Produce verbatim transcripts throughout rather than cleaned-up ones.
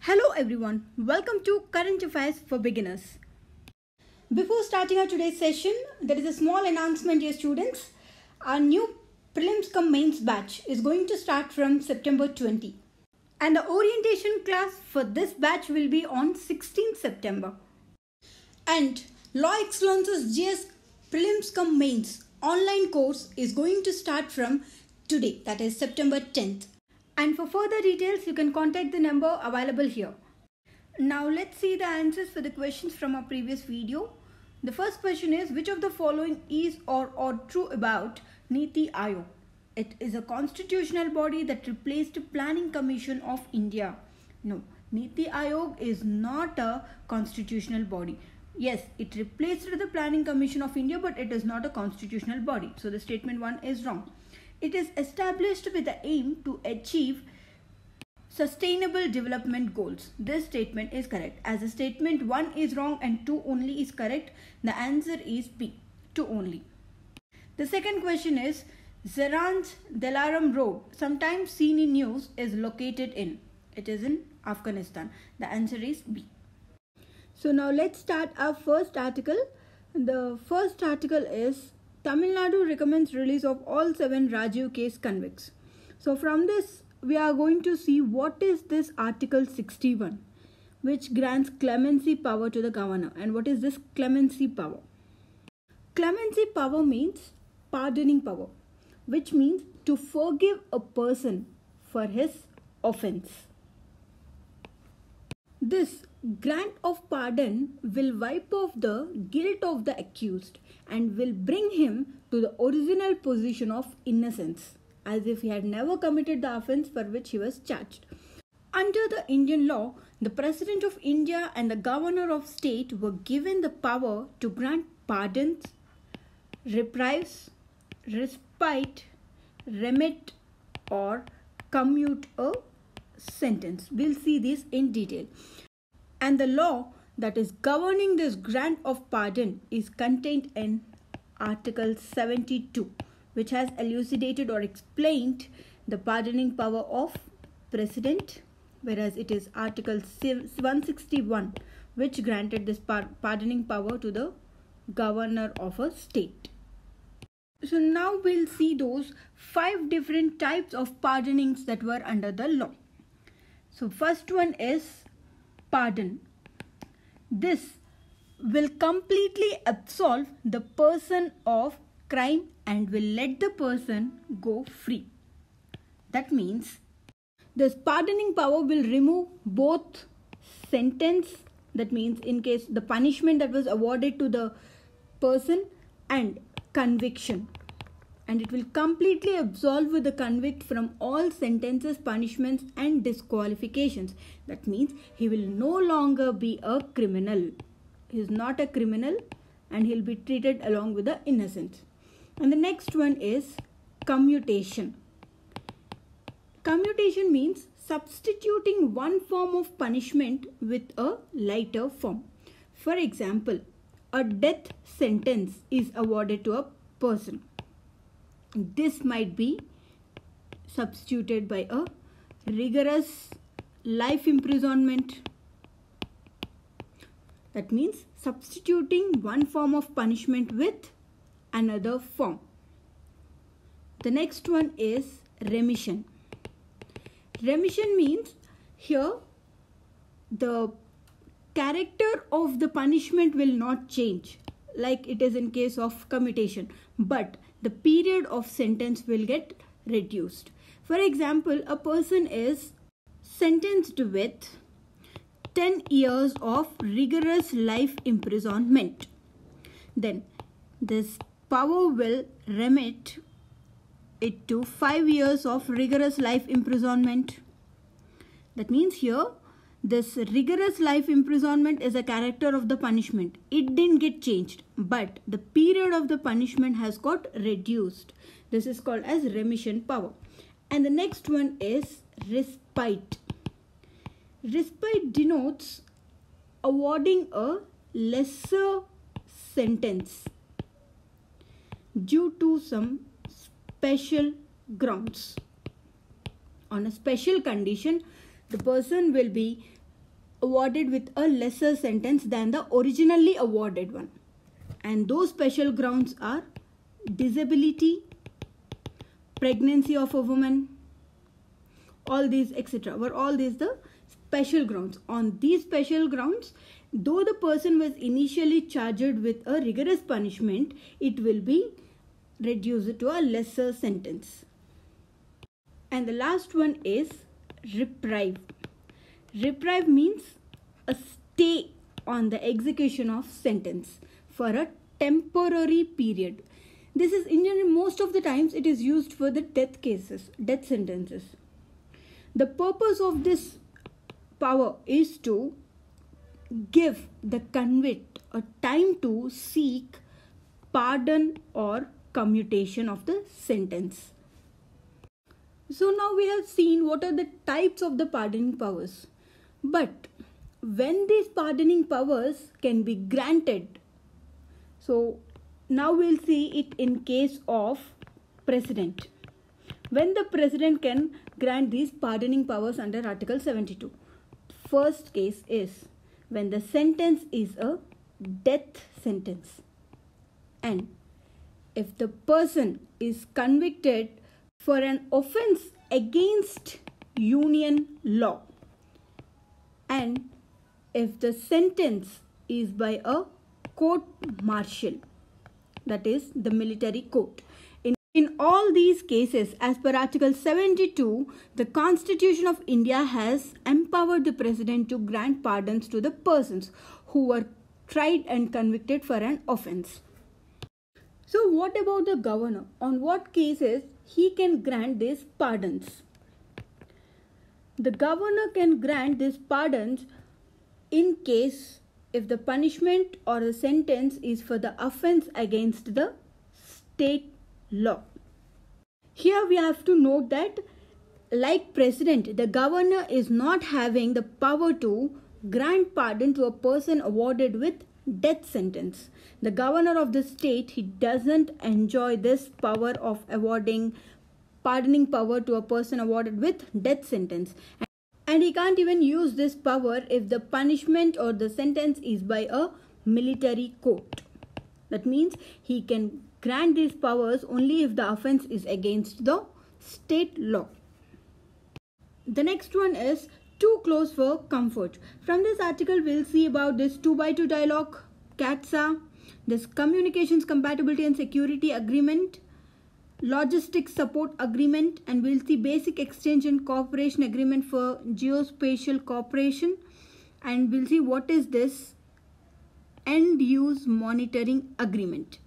Hello everyone, welcome to Current Affairs for Beginners. Before starting our today's session, there is a small announcement, dear students. Our new prelims cum mains batch is going to start from September twentieth. And the orientation class for this batch will be on sixteenth September. And Law Excellence's G S prelims cum mains online course is going to start from today, that is September tenth. And for further details, you can contact the number available here. Now let's see the answers for the questions from our previous video. The first question is, which of the following is or are true about Niti Aayog? It is a constitutional body that replaced Planning Commission of India. No, Niti Aayog is not a constitutional body. Yes, it replaced the Planning Commission of India, but it is not a constitutional body. So the statement one is wrong. It is established with the aim to achieve sustainable development goals. This statement is correct. As the statement one is wrong and two only is correct, the answer is B, two only. The second question is, Zaranj Delaram Road, sometimes seen in news, is located in. It is in Afghanistan. The answer is B. So now let's start our first article. The first article is, Tamil Nadu recommends release of all seven Rajiv case convicts. So from this, we are going to see what is this Article sixty-one, which grants clemency power to the governor. And what is this clemency power? Clemency power means pardoning power, which means to forgive a person for his offense. This grant of pardon will wipe off the guilt of the accused and will bring him to the original position of innocence, as if he had never committed the offense for which he was charged. Under the Indian law, the President of India and the Governor of State were given the power to grant pardons, reprieves, respite, remit, or commute a sentence. We'll see this in detail. And the law that is governing this grant of pardon is contained in Article seventy-two, which has elucidated or explained the pardoning power of President, whereas it is Article one sixty-one, which granted this pardoning power to the governor of a state. So now we'll see those five different types of pardonings that were under the law. So first one is pardon. This will completely absolve the person of crime and will let the person go free. That means this pardoning power will remove both sentence, that means in case the punishment that was awarded to the person, and conviction. And it will completely absolve the convict from all sentences, punishments and disqualifications. That means he will no longer be a criminal. He is not a criminal and he'll be treated along with the innocent. And the next one is commutation. Commutation means substituting one form of punishment with a lighter form. For example, a death sentence is awarded to a person. This might be substituted by a rigorous life imprisonment. That means substituting one form of punishment with another form. The next one is remission. Remission means here the character of the punishment will not change like it is in case of commutation, but the period of sentence will get reduced. For example, a person is sentenced with ten years of rigorous life imprisonment. Then this power will remit it to five years of rigorous life imprisonment. That means here this rigorous life imprisonment is a character of the punishment. It didn't get changed, but the period of the punishment has got reduced. This is called as remission power. And the next one is respite. Respite denotes awarding a lesser sentence due to some special grounds. On a special condition, the person will be awarded with a lesser sentence than the originally awarded one. And those special grounds are disability, pregnancy of a woman, all these et cetera. Were all these the special grounds. On these special grounds, though the person was initially charged with a rigorous punishment, it will be reduced to a lesser sentence. And the last one is reprieve. Reprieve means a stay on the execution of sentence for a temporary period. This is in general, most of the times it is used for the death cases, death sentences. The purpose of this power is to give the convict a time to seek pardon or commutation of the sentence. So now we have seen what are the types of the pardoning powers. But when these pardoning powers can be granted, so now we'll see it in case of president. When the president can grant these pardoning powers under Article seventy-two. First case is when the sentence is a death sentence. And if the person is convicted for an offense against union law, and if the sentence is by a court martial, that is the military court. In, in all these cases, as per Article seventy-two, the Constitution of India has empowered the President to grant pardons to the persons who were tried and convicted for an offense. So what about the governor? On what cases he can grant these pardons? The governor can grant these pardons in case if the punishment or the sentence is for the offense against the state law. Here we have to note that like president, the governor is not having the power to grant pardon to a person awarded with death sentence. The governor of the state, he doesn't enjoy this power of awarding pardoning power to a person awarded with death sentence. And he can't even use this power if the punishment or the sentence is by a military court. That means he can grant these powers only if the offense is against the state law. The next one is too close for comfort. From this article, we'll see about this two by two dialogue, C A T S A, this Communications Compatibility and Security Agreement, Logistics Support Agreement, and we'll see Basic Exchange and Cooperation Agreement for Geospatial Cooperation, and we'll see what is this End Use Monitoring Agreement.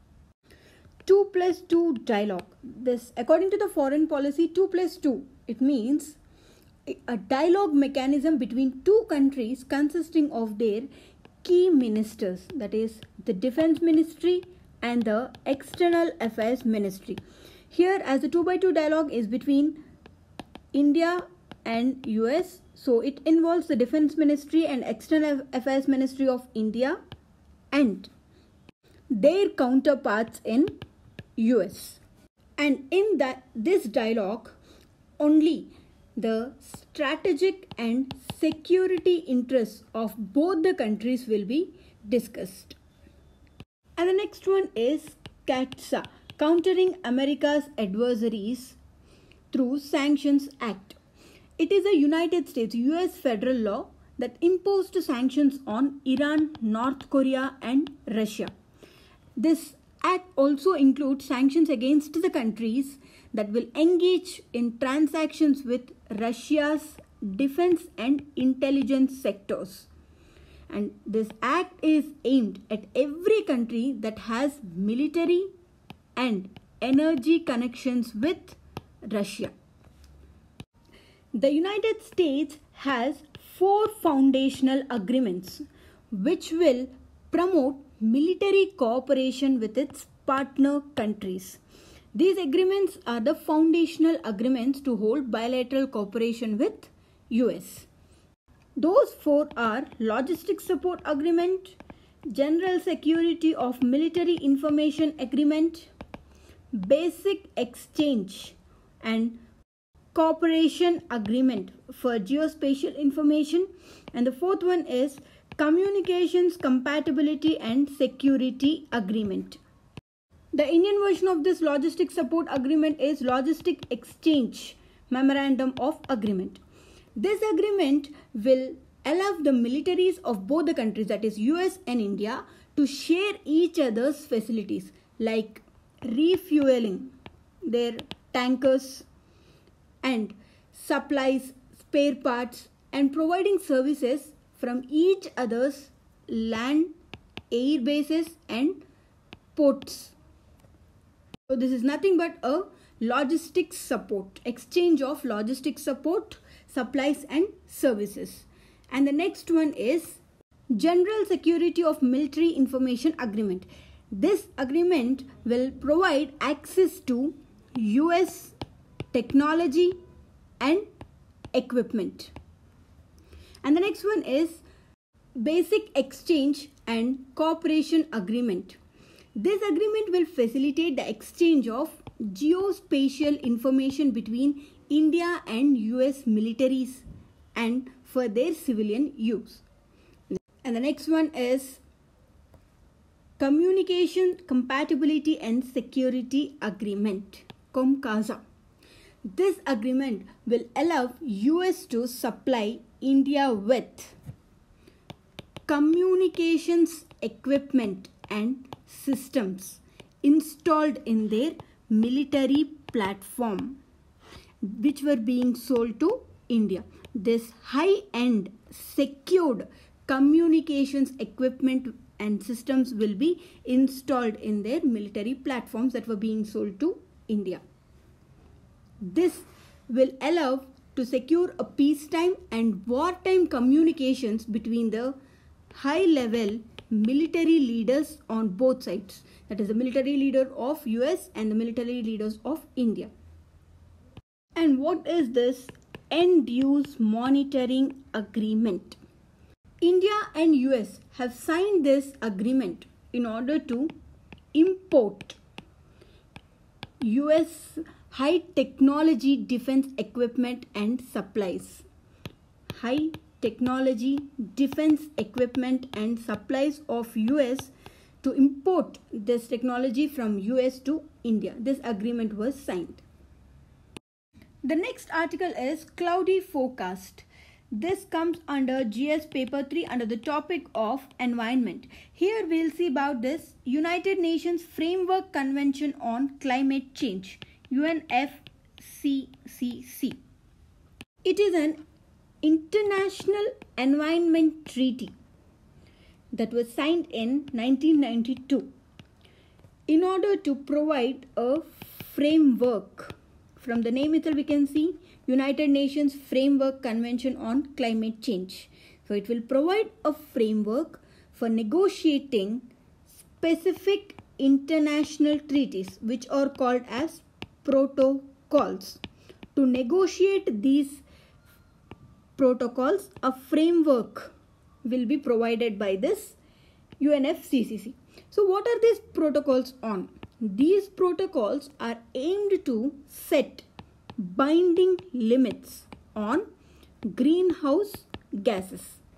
two plus two dialogue. This, according to the foreign policy, two plus two, it means a dialogue mechanism between two countries consisting of their key ministers, that is the Defense Ministry and the External Affairs Ministry. Here, as the two by two dialogue is between India and U S, so it involves the Defense Ministry and External Affairs Ministry of India and their counterparts in U S. And in that this dialogue, only the strategic and security interests of both the countries will be discussed. And the next one is C A T S A, Countering America's Adversaries through Sanctions Act. It is a United States U S federal law that imposed sanctions on Iran, North Korea and Russia. This act also includes sanctions against the countries that will engage in transactions with Russia's defense and intelligence sectors. And this act is aimed at every country that has military and energy connections with Russia. The United States has four foundational agreements which will promote military cooperation with its partner countries. These agreements are the foundational agreements to hold bilateral cooperation with U S. Those four are Logistics Support Agreement, General Security of Military Information Agreement, Basic Exchange and cooperation agreement for geospatial information, and the fourth one is communications compatibility and security agreement. The Indian version of this logistics support agreement is logistic exchange memorandum of agreement. This agreement will allow the militaries of both the countries, that is U S and India, to share each other's facilities like refueling their tankers and supplies, spare parts, and providing services from each other's land, air bases and ports. So this is nothing but a logistics support, exchange of logistics support, supplies and services. And the next one is General Security of Military Information Agreement. This agreement will provide access to U S technology and equipment. And the next one is Basic Exchange and Cooperation Agreement. This agreement will facilitate the exchange of geospatial information between India and U S militaries and for their civilian use. And the next one is Communication Compatibility and Security Agreement, COMCASA. This agreement will allow U S to supply India with communications equipment and systems installed in their military platform which were being sold to India. This high-end secured communications equipment and systems will be installed in their military platforms that were being sold to India. This will allow to secure a peacetime and wartime communications between the high-level military leaders on both sides, that is the military leader of U S and the military leaders of India. And what is this end use monitoring agreement? India and U S have signed this agreement in order to import U S high technology defense equipment and supplies. High technology defense equipment and supplies of U S to import this technology from U S to India. This agreement was signed. The next article is Cloudy Forecast. This comes under G S paper three under the topic of environment. Here we'll see about this United Nations Framework Convention on Climate Change, U N F C C C. It is an international environment treaty that was signed in nineteen ninety-two in order to provide a framework. From the name itself we can see United Nations Framework Convention on Climate Change. So it will provide a framework for negotiating specific international treaties which are called as protocols. To negotiate these protocols, a framework will be provided by this U N F C C C. So what are these protocols on? These protocols are aimed to set binding limits on greenhouse gases.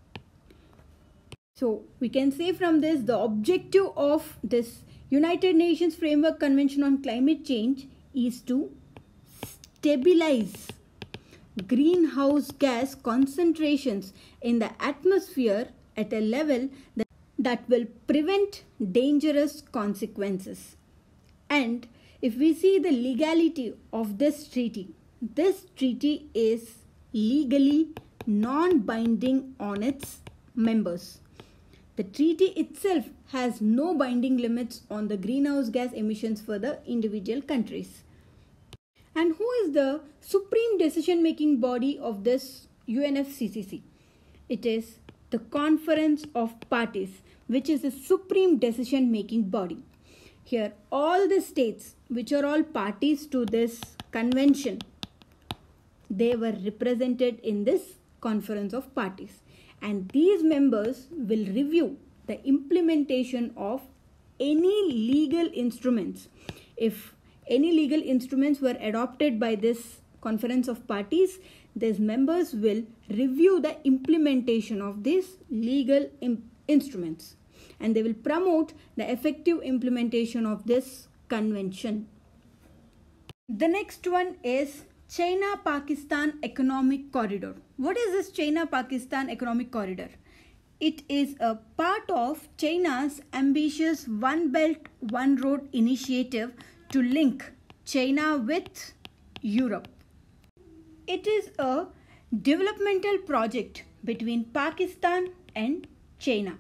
So we can say from this the objective of this United Nations Framework Convention on Climate Change is to stabilize greenhouse gas concentrations in the atmosphere at a level that, that will prevent dangerous consequences. And if we see the legality of this treaty, this treaty is legally non-binding on its members. The treaty itself has no binding limits on the greenhouse gas emissions for the individual countries. And who is the supreme decision-making body of this U N F C C C? It is the Conference of Parties, which is the supreme decision-making body. Here, all the states which are all parties to this convention, they were represented in this Conference of Parties. And these members will review the implementation of any legal instruments. If any legal instruments were adopted by this conference of parties. These members will review the implementation of these legal im- instruments and they will promote the effective implementation of this convention. The next one is China-Pakistan Economic Corridor. What is this China-Pakistan Economic Corridor? It is a part of China's ambitious One Belt, One Road initiative to link China with Europe. It is a developmental project between Pakistan and China.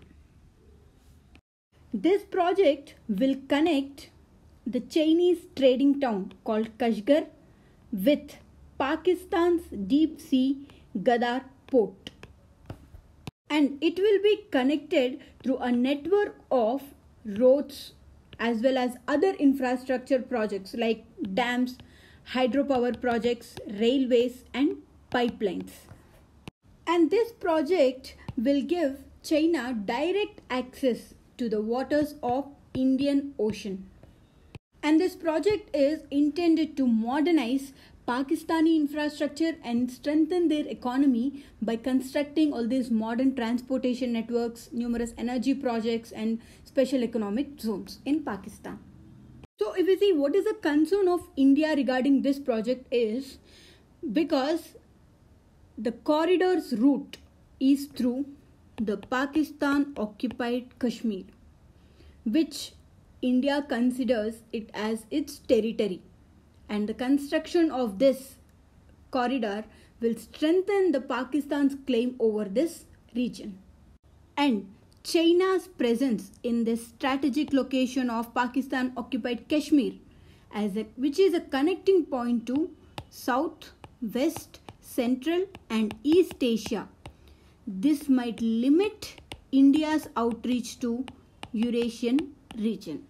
This project will connect the Chinese trading town called Kashgar with Pakistan's deep sea Gadar port. And it will be connected through a network of roads as well as other infrastructure projects like dams, hydropower projects, railways and pipelines. And this project will give China direct access to the waters of Indian Ocean. And this project is intended to modernize Pakistani infrastructure and strengthen their economy by constructing all these modern transportation networks, numerous energy projects and special economic zones in Pakistan. So if you see what is the concern of India regarding this project is because the corridor's route is through the Pakistan occupied Kashmir, which India considers it as its territory, and the construction of this corridor will strengthen the Pakistan's claim over this region. And China's presence in this strategic location of Pakistan occupied Kashmir, as a, which is a connecting point to South, West, Central and East Asia. This might limit India's outreach to Eurasian region.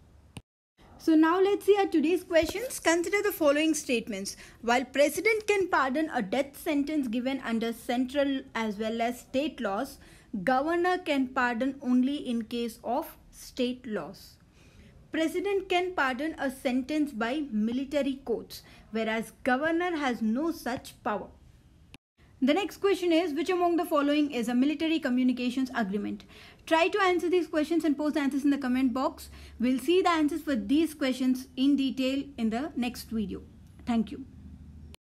So now let's see our today's questions. Consider the following statements. While President can pardon a death sentence given under central as well as state laws, Governor can pardon only in case of state laws. President can pardon a sentence by military courts, whereas Governor has no such power. The next question is, which among the following is a military communications agreement? Try to answer these questions and post the answers in the comment box. We'll see the answers for these questions in detail in the next video. Thank you.